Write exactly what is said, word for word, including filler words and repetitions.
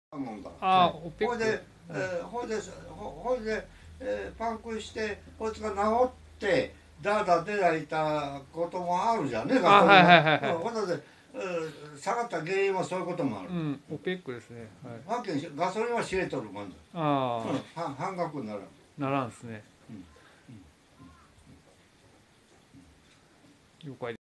もんだ。 ああ、オペック。 ほいで、えー、ほいで、ほほいで、えー、パンクして、こいつが治って、だだ出られたこともあるじゃんね、 あ、はいはいはいはい。 うん、ほんで、えー、下がった原因はそういうこともある。 うん、オペックですね。はい。 はっきりガソリンは知れとるもんだ。 あうん、半半額になる。 あ、ならんですね。 うん了解。